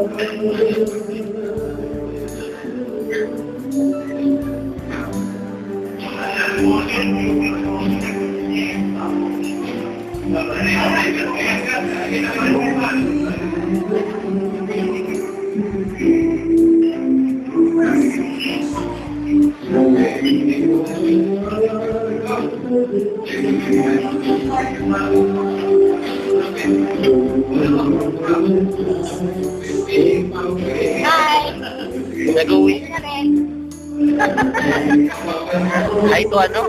Nag-uwi. Ay, ito ano?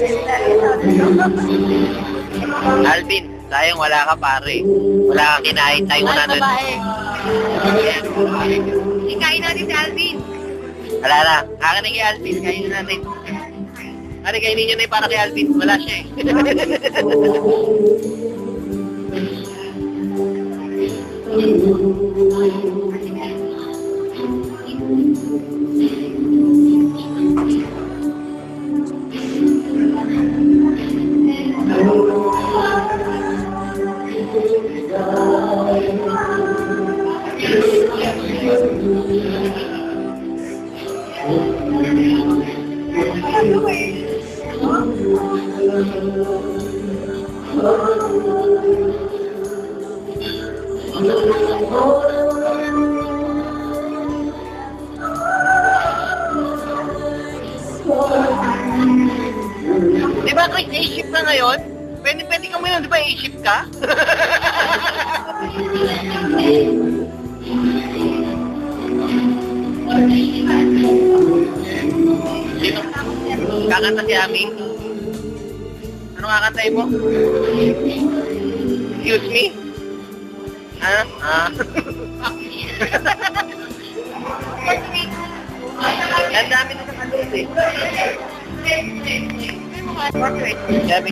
Alvin, sayang wala ka pare. Wala kang kinain. Tayo muna nun. Ikain natin si Alvin. Wala na. Akin na kay Alvin. Kainin natin. Pare, kainin nyo na yung para kay Alvin. Wala siya eh. Di ba Chris, A-shift na ngayon? Pwede ka mo yun, di ba A-shift ka? Sino? Kakanta si Ami? Ano kakantayin mo? Excuse me? Ang dami na sa kalit eh. Dami.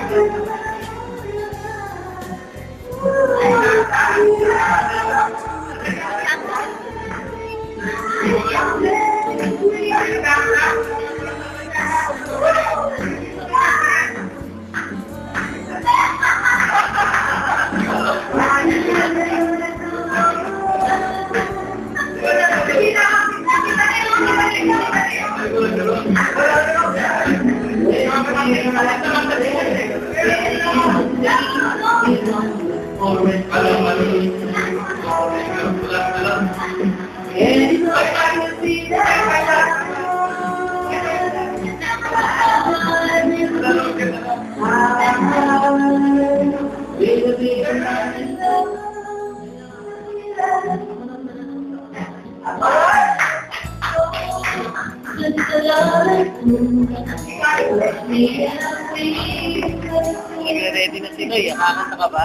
Ready na si Noy, kakanta ka ba?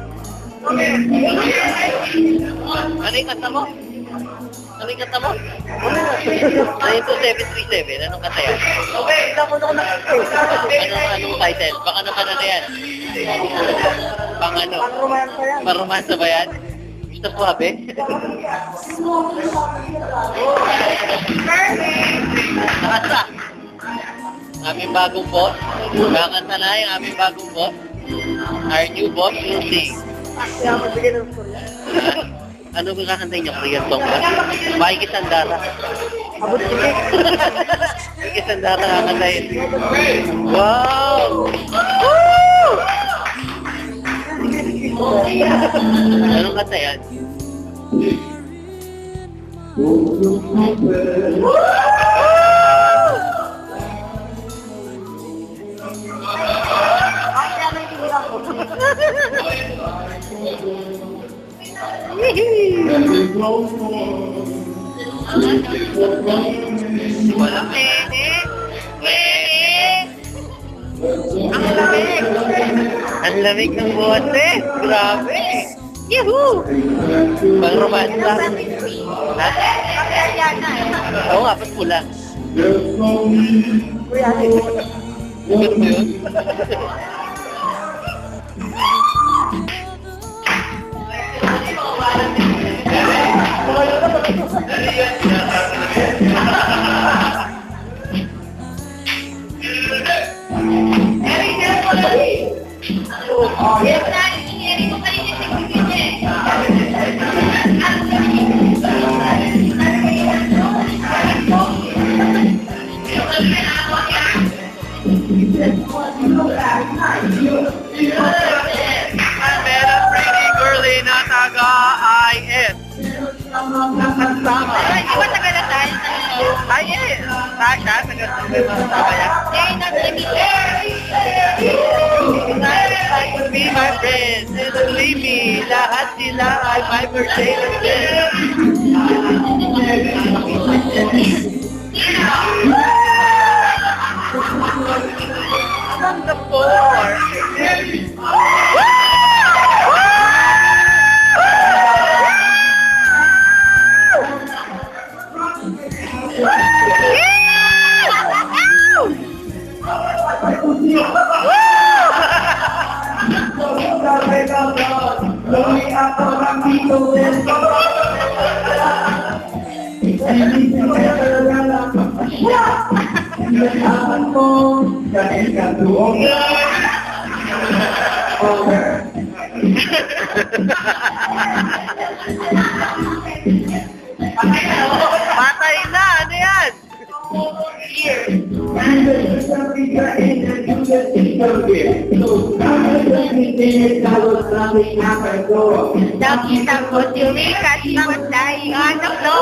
Ano yung kanta mo? Ano yung kanta mo? 92737, anong kanta yan? Anong title? Baka naman ano yan? Pang ano? Pang-romansa ba yan? Gusto po habe? Nakasa! Aming bagong boss. Kakanta na yung aming bagong boss. Our new boss will sing. Ano ba kakantay niyo? Korean song ba? Maiki Sandara. Maiki Sandara kakantayin. Wow! Woo! Anong kanta yan? Walang pwede. Ang lamig. Ang lamig ng boses. Grabe. Yahoo! Pang-romansa. Ha? Oo nga, ba't pula? Ganun mo yun? Yes, I met a pretty girlie na taga-IS. Nakasama. Ay, di ba taga Lasal? Ay, eh. Sasha, taga-sama yan. Eh, nag-Lagite. Be my friend, believe me, lahat sila ay my birthday friend. Among the four. Patay na! Ano yan? Nakita ko si Rikat na matay. Anak no!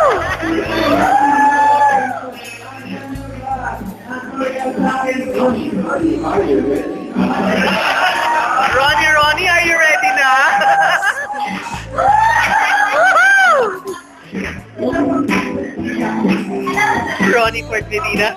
Ronnie, are you ready na? Ronnie Porcelina.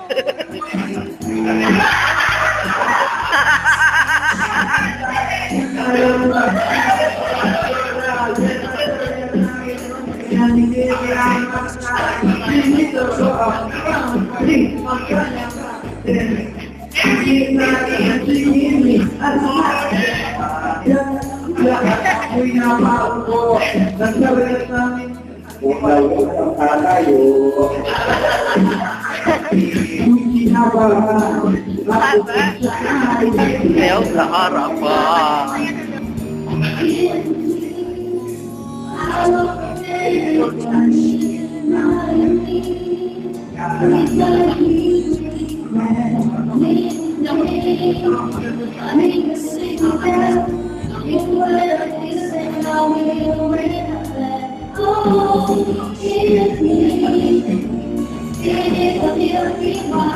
Ayaw sa harapan. Oh,